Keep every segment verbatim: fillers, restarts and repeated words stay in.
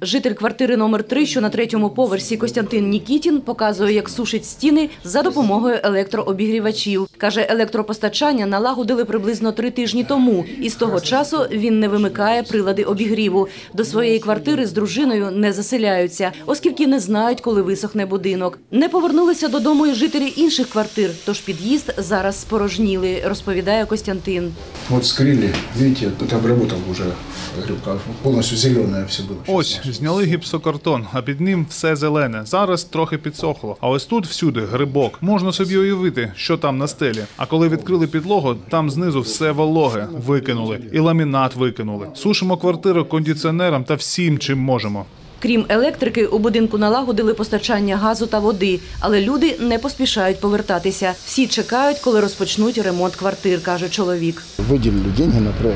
Житель квартири номер три, що на третьому поверсі, Костянтин Нікітін, показує, як сушить стіни за допомогою електрообігрівачів. Каже, електропостачання налагодили приблизно три тижні тому. І з того часу він не вимикає прилади обігріву. До своєї квартири з дружиною не заселяються, оскільки не знають, коли висохне будинок. Не повернулися додому і жителі інших квартир, тож під'їзд зараз спорожніли, розповідає Костянтин. От скрили, бачите, тут обработав вже грибка, повністю зелене все було. Ось, зняли гіпсокартон, а під ним все зелене. Зараз трохи підсохло. А ось тут всюди грибок. Можна собі уявити, що там на стелі. А коли відкрили підлогу, там знизу все вологе. Викинули. І ламінат викинули. Сушимо квартиру кондиціонером та всім, чим можемо. Крім електрики, у будинку налагодили постачання газу та води, але люди не поспішають повертатися. Всі чекають, коли розпочнуть ремонт квартир, каже чоловік. Виділили гроші на проєкт.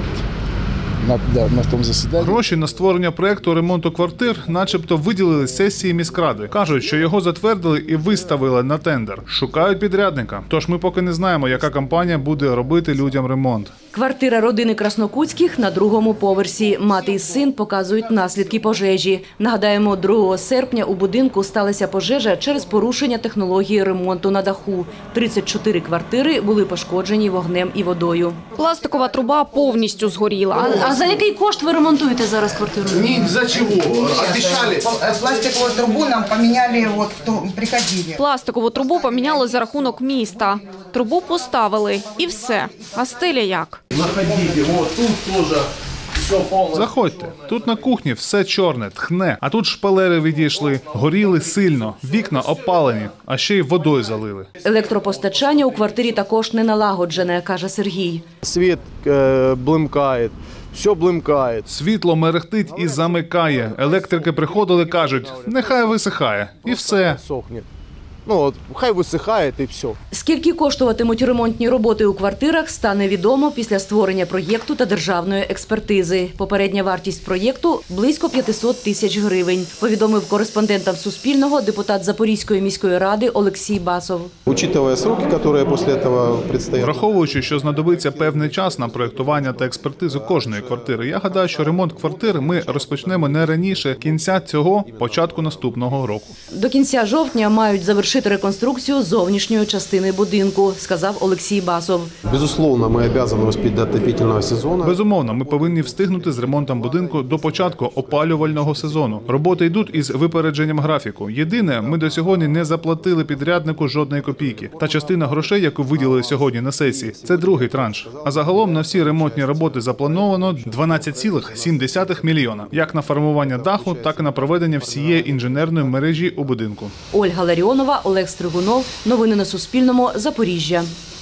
На, да, на тому засіданні. Гроші на створення проєкту ремонту квартир начебто виділили сесії міськради. Кажуть, що його затвердили і виставили на тендер. Шукають підрядника. Тож ми поки не знаємо, яка компанія буде робити людям ремонт. Квартира родини Краснокутських на другому поверсі. Мати і син показують наслідки пожежі. Нагадаємо, другого серпня у будинку сталася пожежа через порушення технології ремонту на даху. тридцять чотири квартири були пошкоджені вогнем і водою. Пластикова труба повністю згоріла. А за який кошт ви ремонтуєте зараз квартиру? Ні, за чого? Обіцяли. Пластикову трубу нам поміняли, от, приходили. Пластикову трубу поміняли за рахунок міста. Трубу поставили і все. А стеля як? Заходіть, от тут теж все повністю. Заходьте. Тут на кухні все чорне, тхне. А тут шпалери відійшли, горіли сильно, вікна опалені, а ще й водою залили. Електропостачання у квартирі також не налагоджене, каже Сергій. Світ е, блимкає, все блимкає. Світло мерехтить і замикає. Електрики приходили, кажуть, нехай висихає. І все. Сохне. Ну, от, хай висихає і все. Скільки коштуватимуть ремонтні роботи у квартирах, стане відомо після створення проєкту та державної експертизи. Попередня вартість проєкту – близько п'ятсот тисяч гривень, повідомив кореспондентам Суспільного депутат Запорізької міської ради Олексій Басов. Учитывая сроки, які після цього предстоять. Враховуючи, що знадобиться певний час на проєктування та експертизу кожної квартири, я гадаю, що ремонт квартир ми розпочнемо не раніше кінця цього, початку наступного року. До кінця жовтня мають завершити реконструкцію зовнішньої частини будинку, сказав Олексій Басов. Безусловно, ми обов'язані успіти до отопительного сезону. Безумовно, ми повинні встигнути з ремонтом будинку до початку опалювального сезону. Роботи йдуть із випередженням графіку. Єдине, ми до сьогодні не заплатили підряднику жодної копійки. Та частина грошей, яку виділили сьогодні на сесії, це другий транш. А загалом на всі ремонтні роботи заплановано дванадцять цілих сім десятих мільйона. Як на формування даху, так і на проведення всієї інженерної мережі у будинку. Ольга Ларіонова, Олег Стригунов. Новини на Суспільному. Запоріжжя.